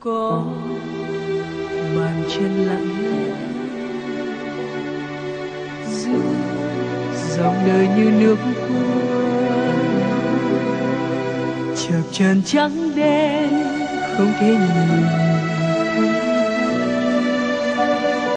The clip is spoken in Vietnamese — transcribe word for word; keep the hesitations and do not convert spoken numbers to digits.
có bàn chân lặng lẽ giữa dòng đời như nước cuốn chập chờn trắng đen không thể nhìn